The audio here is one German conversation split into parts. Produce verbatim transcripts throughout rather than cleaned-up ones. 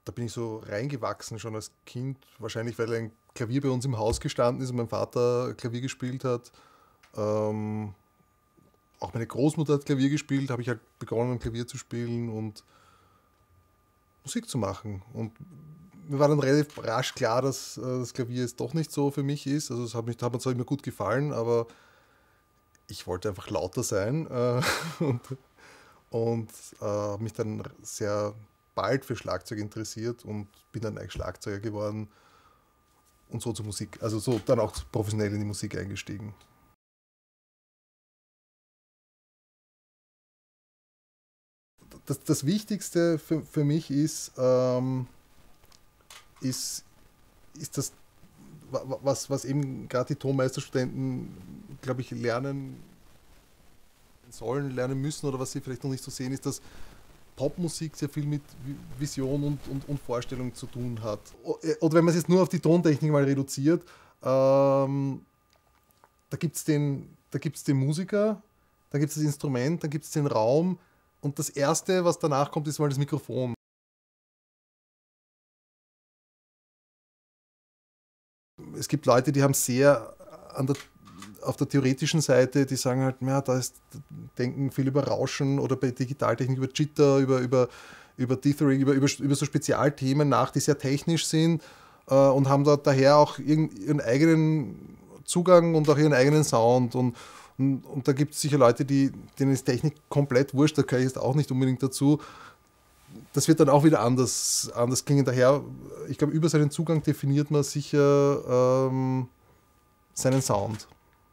da bin ich so reingewachsen schon als Kind. Wahrscheinlich, weil ein Klavier bei uns im Haus gestanden ist und mein Vater Klavier gespielt hat. Ähm, auch meine Großmutter hat Klavier gespielt, habe ich halt begonnen, Klavier zu spielen und Musik zu machen. Und mir war dann relativ rasch klar, dass äh, das Klavier jetzt doch nicht so für mich ist. Also es hat, mich, hat mir zwar immer gut gefallen, aber ich wollte einfach lauter sein äh, und, und äh, habe mich dann sehr bald für Schlagzeug interessiert und bin dann eigentlich Schlagzeuger geworden und so zur Musik, also so dann auch professionell in die Musik eingestiegen. Das, das Wichtigste für, für mich ist, ähm, ist, ist das, was, was eben gerade die Tonmeisterstudenten, glaube ich, lernen sollen, lernen müssen oder was sie vielleicht noch nicht so sehen, ist, dass Popmusik sehr viel mit Vision und, und, und Vorstellung zu tun hat. Oder wenn man es jetzt nur auf die Tontechnik mal reduziert, ähm, da gibt es den, da gibt's den Musiker, dann gibt es das Instrument, dann gibt es den Raum und das Erste, was danach kommt, ist mal das Mikrofon. Es gibt Leute, die haben sehr an der, auf der theoretischen Seite, die sagen halt, ja, da ist, denken viel über Rauschen oder bei Digitaltechnik über Jitter, über, über, über Dithering, über, über, über so Spezialthemen nach, die sehr technisch sind äh, und haben da daher auch ihren, ihren eigenen Zugang und auch ihren eigenen Sound. Und, und, und da gibt es sicher Leute, die, denen ist Technik komplett wurscht, da gehöre ich jetzt auch nicht unbedingt dazu. Das wird dann auch wieder anders, anders klingen. Daher, ich glaube, über seinen Zugang definiert man sicher ähm, seinen Sound.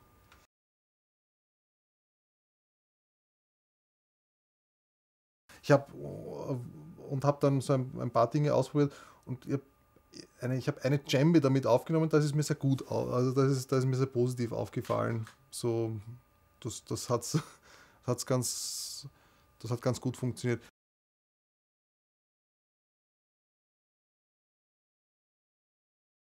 Ich habe und habe dann so ein, ein paar Dinge ausprobiert und ich habe eine, ich hab eine Djembe damit aufgenommen, das ist mir sehr gut, also das ist, das ist mir sehr positiv aufgefallen. So, das, das, hat's, hat's ganz, das hat ganz gut funktioniert.